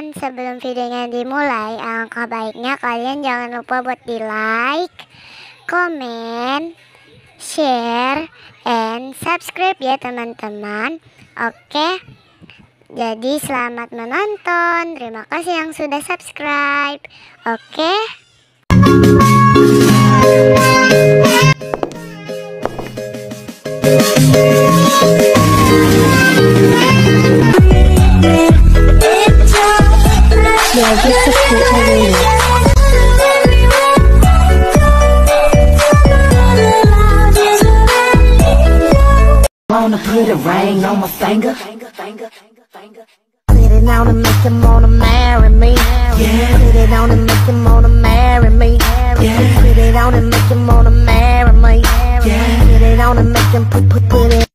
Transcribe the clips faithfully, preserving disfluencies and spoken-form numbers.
teman-teman, sebelum videonya dimulai, alangkah baiknya kalian jangan lupa buat di like, komen, share, and subscribe ya teman-teman. Oke, jadi selamat menonton. Terima kasih yang sudah subscribe. Oke. Yeah, just a quick review. Wanna put a ring on my finger? Put it on and make him wanna marry me. Yeah. Put it on and make him wanna marry me. Yeah. Put it on and make him wanna marry me. Yeah. Put it on and make him put put put it.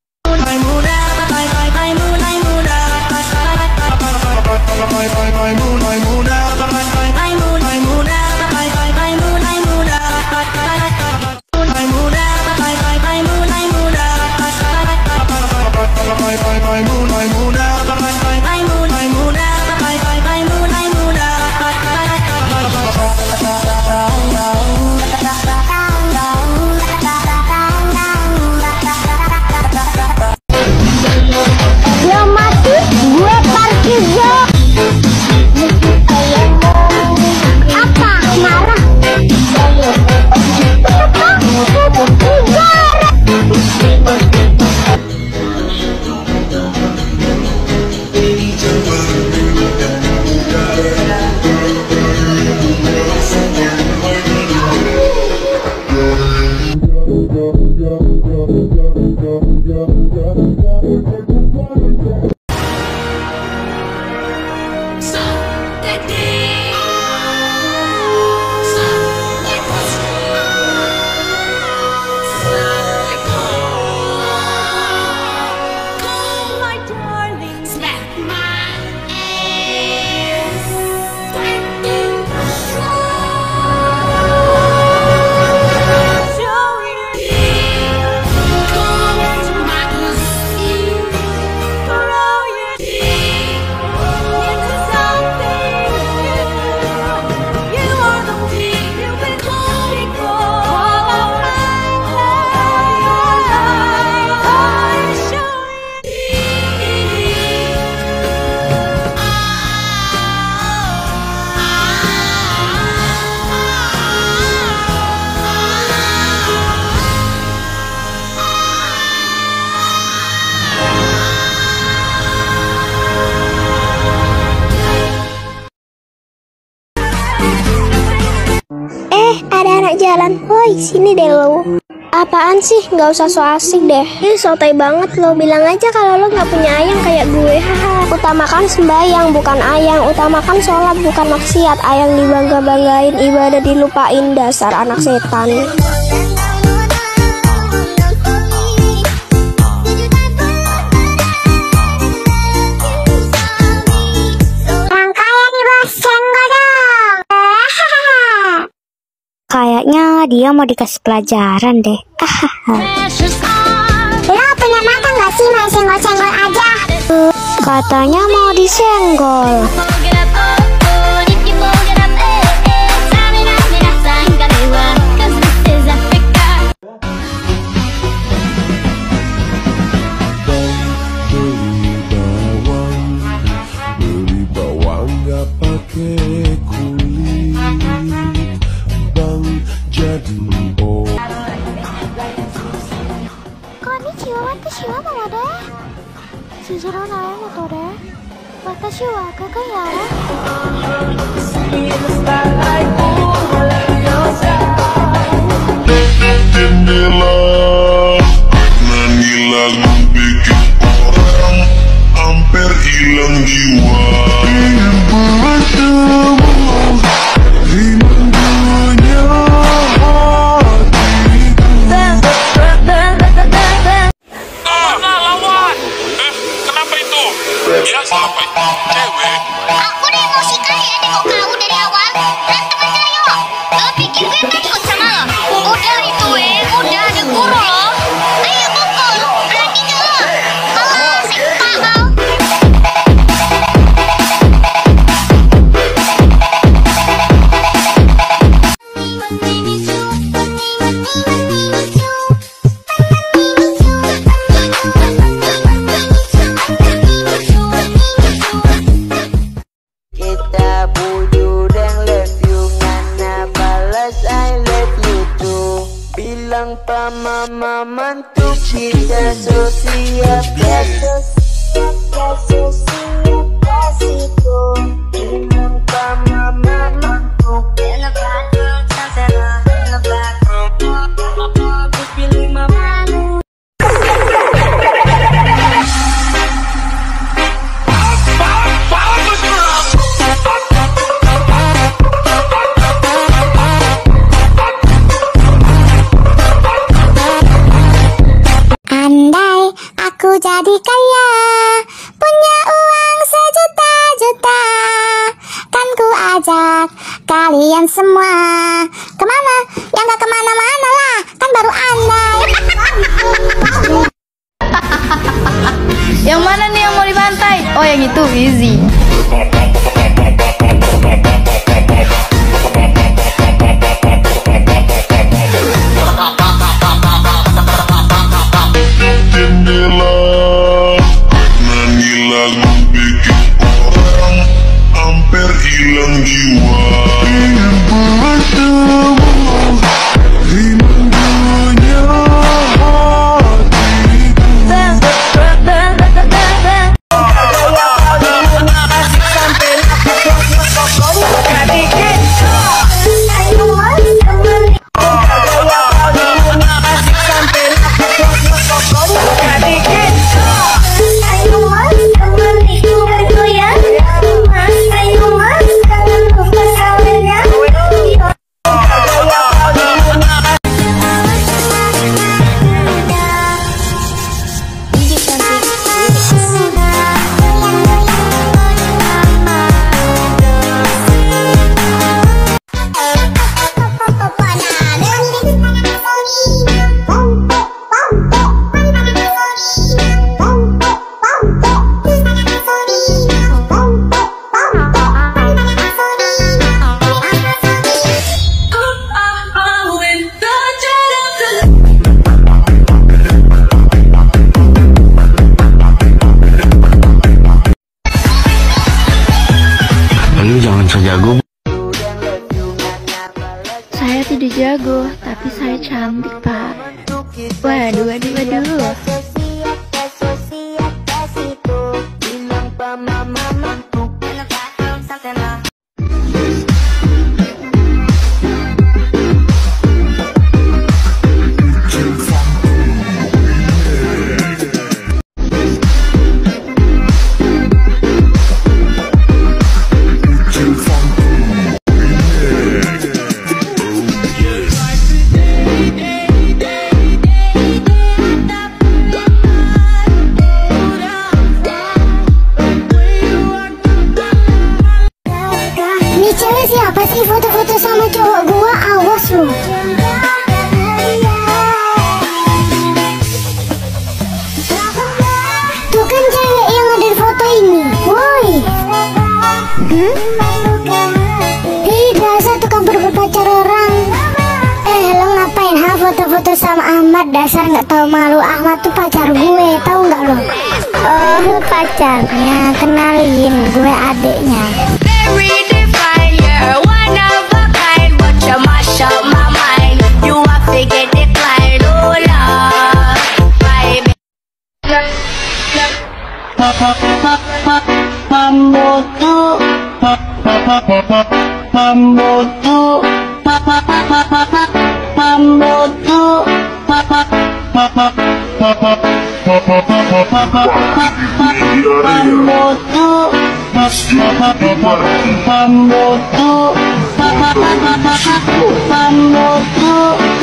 Eh, ada anak jalan. Woi, sini deh lo. Apaan sih? Nggak usah so asik deh. Ih, sotoy banget lo. Bilang aja kalau lo nggak punya ayang kayak gue. Haha. Utamakan sembahyang, bukan ayang. Utamakan sholat, bukan maksiat. Ayang dibangga-banggain, ibadah dilupain. Dasar anak setan. Kayaknya dia mau dikasih pelajaran deh. Lo punya mata nggak sih main senggol-senggol aja? Katanya mau disenggol. Beli bawang gak pakai kulit, bang jadi oh. Konnichiwa, watashi wa mama de. Suzuranai moto de. Watashi wa kaka yara. Jendela nyanyi lagu bikin orang hampir hilang jiwa. Ya siapa itu? Cewek. Aku udah emosi kali ya nengok kamu dari awal. Berantem aja yuk. Lo pikir gue takut sama lo? Udah itu eh, udah ada guru lo. Ayo pukul, berani gak lo? Kalau sepak kau. mama mantuk kita so siap ya so siap ya so siap kasihku Inang pa mama mantuk Lebat sasana lebat Pilih mamamu Andai aku jadi kaya, punya uang sejuta-juta, kan ku ajak kalian semua kemana? Ya nggak kemana-mana lah, kan baru andai. Yang mana nih yang mau dibantai? Oh, yang itu easy. Jendela nyanyi lagu bikin orang hampir hilang jiwa. Ingin bertemu di manggunya jago. Saya tidak jago, tapi saya cantik, Pak. Waduh, waduh, waduh. Siapa sih foto-foto sama cowok gua? Awas lu. Tuh kan cewek yang ada di foto ini. Woi. Hmm? Ih, dasar tukang berebut pacar orang. Eh, lo ngapain ha foto-foto sama Ahmad? Dasar nggak tahu malu. Ahmad tuh pacar gue, tahu nggak lo? Oh, pacarnya. Kenalin, gue adiknya. You're one of a kind, but you mash up my mind. You have to get declined, oh Lord, baby. Pambutu, pambutu, pambutu, pambutu. Pambutu, pambutu,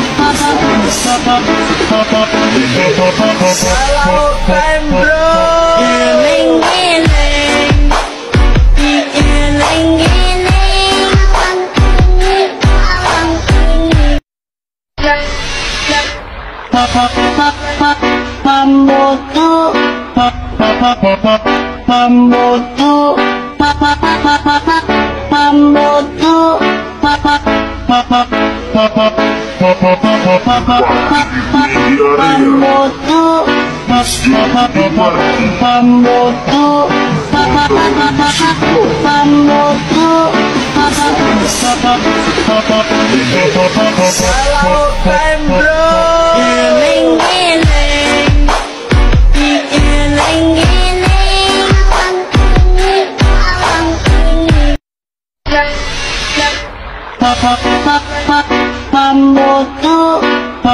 Hello, time bro. Giling, giling, giling, giling. Pambutu, pambutu, pambutu, pambutu, pambutu, pambutu, Hello, time bro. Pembutuh,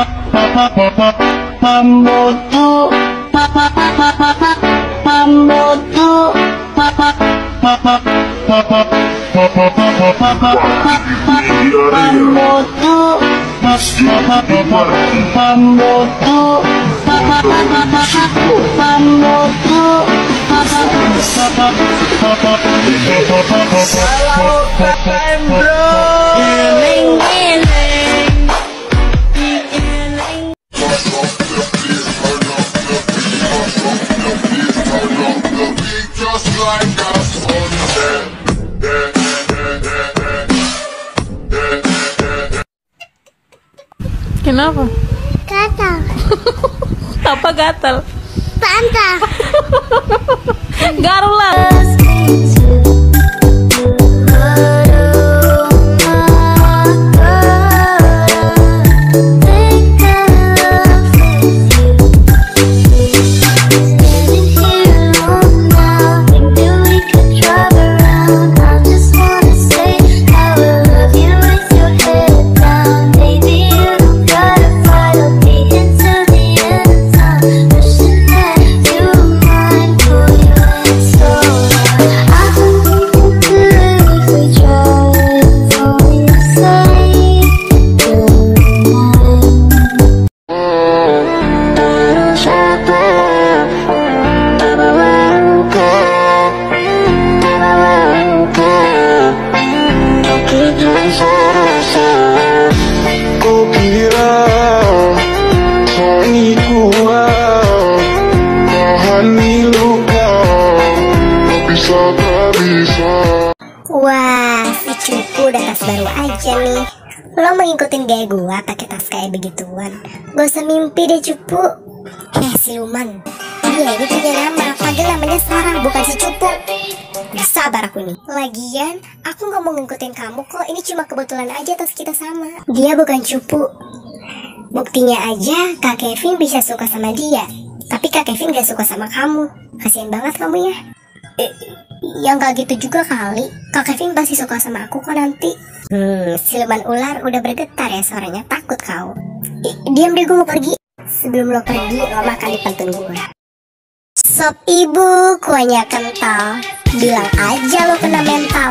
pembutuh, pembutuh, pembutuh, pembutuh, Kenapa? Gatal. Apa gatal? Pantat. Garu lah. Wah, si cupu udah tas baru aja nih. Lo mau ngikutin gaya gua pakai tas kayak begituan? Gak usah mimpi deh cupu. Eh siluman, dia ini punya nama, padahal namanya Sarah bukan si cupu. Gak sabar aku nih. Lagian, aku gak mau ngikutin kamu kok. Ini cuma kebetulan aja tas kita sama. Dia bukan cupu. Buktinya aja Kak Kevin bisa suka sama dia, tapi Kak Kevin gak suka sama kamu. Kasian banget kamu ya. Eh, yang gak gitu juga kali. Kak Kevin pasti suka sama aku kok nanti. Hmm, siluman ular udah bergetar ya suaranya. Takut kau. Eh, diam deh, gue mau pergi. Sebelum lo pergi, lo makan di pantun gue. Sop ibu, kuahnya kental. Bilang aja lo kena mental.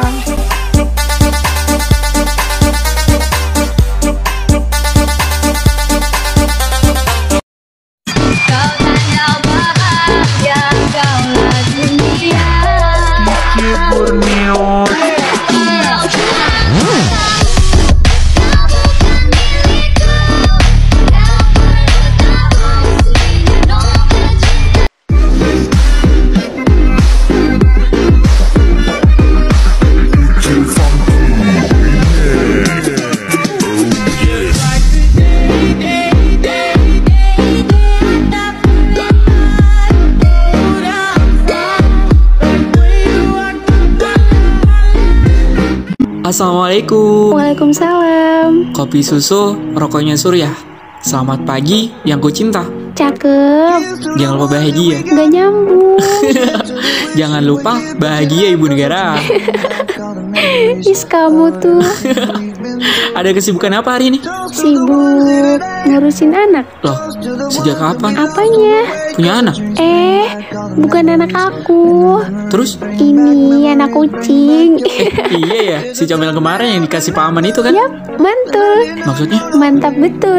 Assalamualaikum. Waalaikumsalam. Kopi susu, rokoknya Surya. Selamat pagi yang ku cinta. Cakep. Jangan lupa bahagia. Gak nyambung. Jangan lupa bahagia ibu negara. Is kamu tuh. Ada kesibukan apa hari ini? Sibuk ngurusin anak. Loh, sejak kapan? Apanya? Punya anak? Eh, bukan anak aku. Terus? Ini anak kucing. Eh, iya ya, si comel kemarin yang dikasih Pak Aman itu kan? Yap, mantul. Maksudnya? Mantap betul.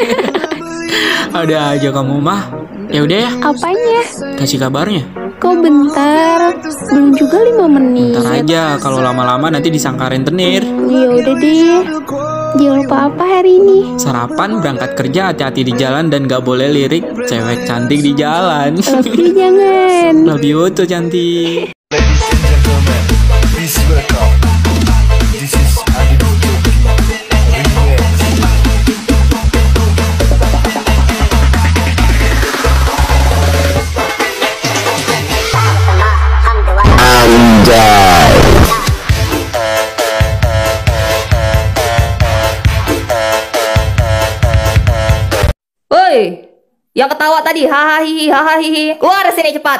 Ada aja kamu mah. Ya udah ya. Apanya? Kasih kabarnya. Kok bentar? Belum juga lima menit. Bentar aja, kalau lama-lama nanti disangka rentenir. Ya udah deh. Jangan lupa apa hari ini? Sarapan, berangkat kerja, hati-hati di jalan dan gak boleh lirik cewek cantik di jalan. Tapi jangan. Love you tuh cantik. Ladies and gentlemen, please welcome. This is Adit Joki Remix. Woi, yang ketawa tadi, hahaha hihi, hahaha hihi, keluar sini cepat.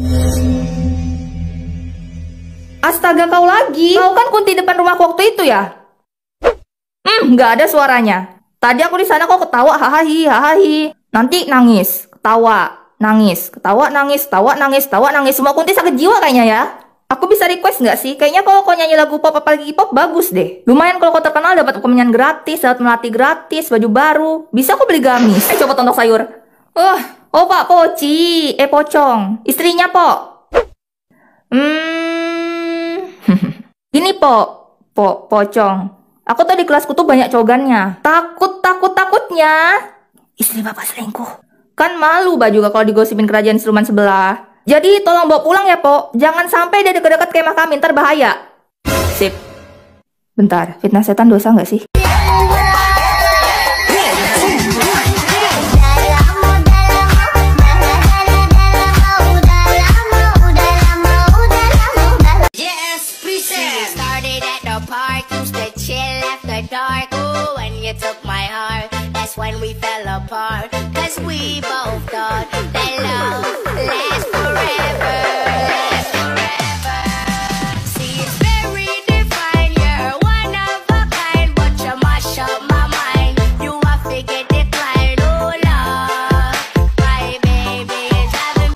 Astaga, kau lagi. Kau kan kunti depan rumahku waktu itu ya? Hmm, nggak ada suaranya. Tadi aku di sana kok ketawa, hahaha hihi, hahaha hihi. Nanti nangis, ketawa, nangis, ketawa, nangis, ketawa, nangis, ketawa, nangis. Semua kunti sakit jiwa kayaknya ya. Aku bisa request nggak sih? Kayaknya kalau kau nyanyi lagu pop apalagi pop bagus deh. Lumayan kalau kau terkenal dapat pemilihan gratis, dapat melati gratis, baju baru. Bisa aku beli gamis. Eh coba tonton sayur. Uh, oh Pak Poci, eh Pocong, istrinya Pok. Hmm, gini Pok, Pok Pocong. Aku tuh di kelasku tuh banyak cogannya. Takut, takut, takutnya istri bapak selingkuh. Kan malu Mbak juga kalau digosipin kerajaan siluman sebelah. Jadi tolong bawa pulang ya, Pok. Jangan sampai dia deket-deket kemah kami, ntar bahaya. Sip. Bentar, fitnah setan dosa nggak sih? When we fell apart, cause we both thought that love lasts forever, lasts forever. See, it's very divine, you're one of a kind, but you mash up my mind, you have to get declined, oh Lord, my baby is having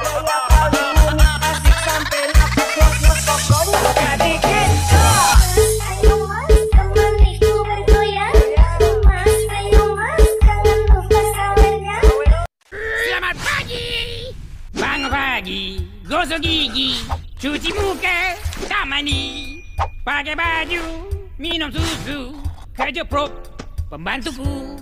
pagi, gosok gigi, cuci muka, tak mandi, pakai baju, minum susu, kerja prop, pembantuku.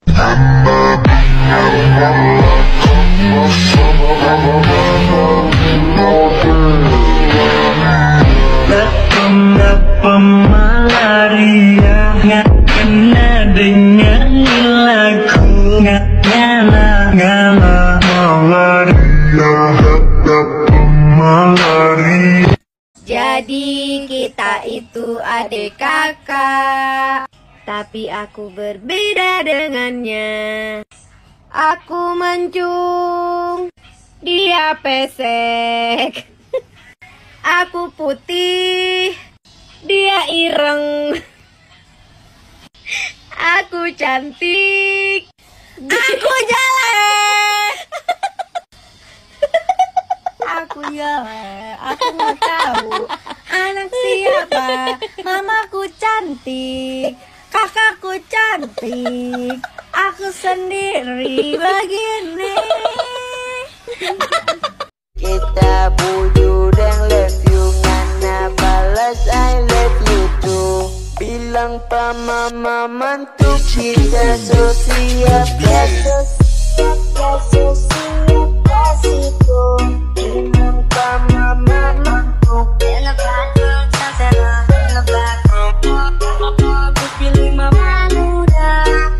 Kenapa malaria nggak kena dengan lagu nggak nyala nyala malaria. Jadi kita itu adik kakak, tapi aku berbeda dengannya. Aku mancung, dia pesek. Aku putih, dia ireng. Aku cantik, aku jelek. Aku jelek, aku mau tahu anak siapa. Mamaku cantik, kakakku cantik, aku sendiri begini. Kita buju dan love you, ngana balas I love you too. Bilang pa mama mantuk, kita so siap ya, so siap ya, so siap kasihku. Bilang pa mama mantuk, lepas lepas lepas, aku pilih mama muda.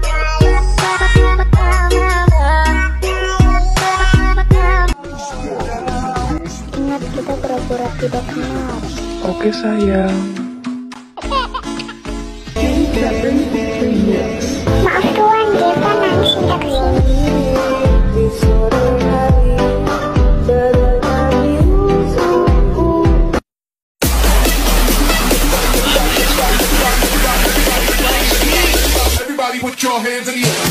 Ingat kita pura-pura tidak kenal. Oke sayang. Maaf tuan, Deva nangis sejak sini. Everybody put your hands in the air.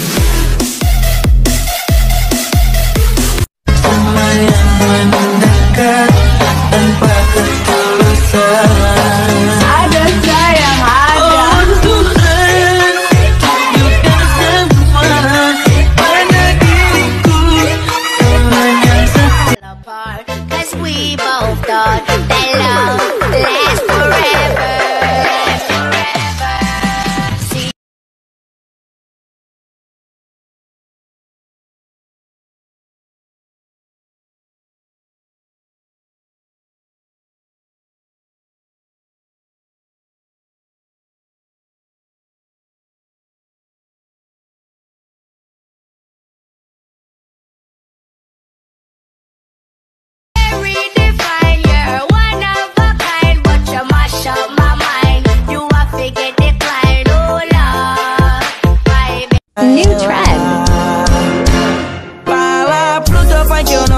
Mendekat tanpa ketulusan. Ada sayang, ada. Oh Tuhan, tunjukkan semua pada diriku, Tuhan yang setia. Cause we both thought that love lasts forever.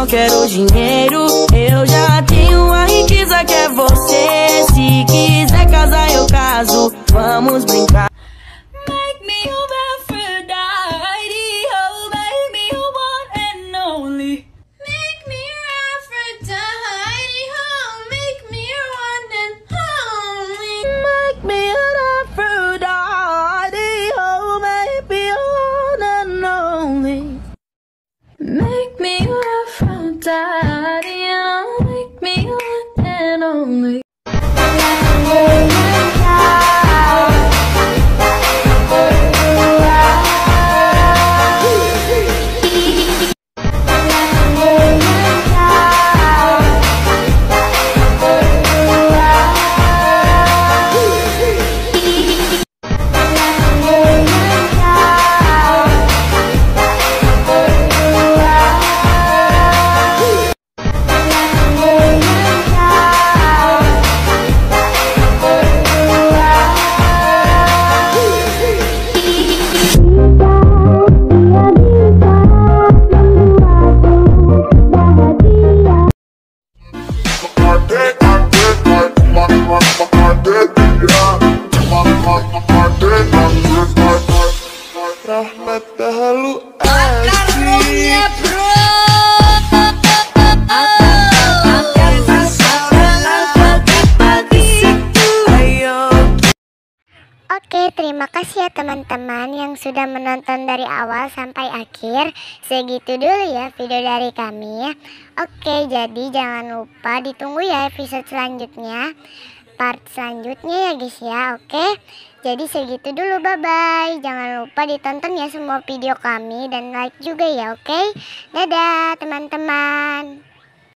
quero dinheiro. Eu já tenho a riqueza que é você. Se quiser casar, eu caso. Vamos brincar. Make me your Aphrodite, oh, make me your one and only. Make me your Aphrodite, oh, make me your one and only. Make me an Aphrodite, oh, make me your one and only. Make me your Aphrodite, oh, make me your one and only. Rahmat halu Makarungnya bro. Oke, terima kasih ya teman-teman yang sudah menonton dari awal sampai akhir. Segitu dulu ya video dari kami. Oke, jadi jangan lupa ditunggu ya episode selanjutnya, part selanjutnya ya guys ya. Oke, jadi segitu dulu, bye bye. Jangan lupa ditonton ya semua video kami dan like juga ya. Oke, dadah teman-teman.